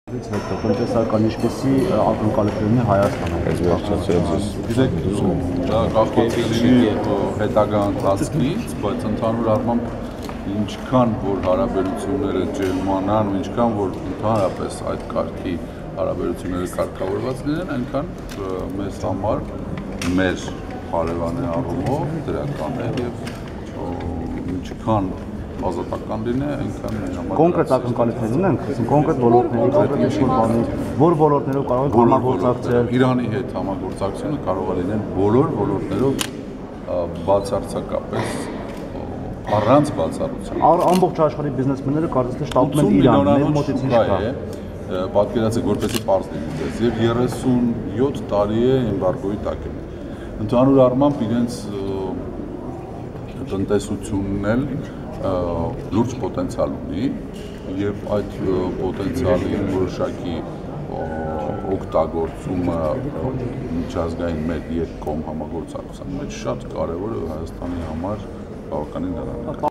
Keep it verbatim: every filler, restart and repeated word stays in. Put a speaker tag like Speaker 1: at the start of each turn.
Speaker 1: Հետո տնտեսական ինչպեսի ակնկալիքներն է Հայաստանում։
Speaker 2: Գիտեք, դա կախված է հետագա ընթացքից, բայց ընդհանուր առմամբ ինչքան որ հարաբերությունները ջերմանան ու ինչքան որ ընդհանրապես այդ կարգի հարաբերությունները կարգավորված լինեն, այնքան մեզ համար մեր հարևանի առումով դրական է եւ ինչքան ազատական լինի, այնքան մեր համար
Speaker 1: կոնկրետ ակնկալիքներ ունենք, կոնկրետ ոլորտների, կոնկրետ ինչ-որ բանի, որ ոլորտներով կարող եք համագործակցել։
Speaker 2: Իրանի հետ համագործակցությունը կարող է լինել բոլոր ոլորտներով բացարձակապես առանց բացառության։
Speaker 1: Ամբողջ աշխարհի բիզնեսմենները կարծես թե շտապում են Իրան, մեր մոտից ինչ կա։
Speaker 2: Պատկերացրեք, որպեսզի պարզ լինի դες եւ երեսունյոթ տարի է էմբարգոյի տակ է։ Ընդհանուր առմամբ իրենց տնտեսությունն էլ լուրջ պոտենցիալ ունի եւ այդ պոտենցիալի որոշակի օգտագործումը միջազգային մեր երկկողմ համագործակցության մեջ շատ կարեւոր է Հայաստանի համար բավականին դրական։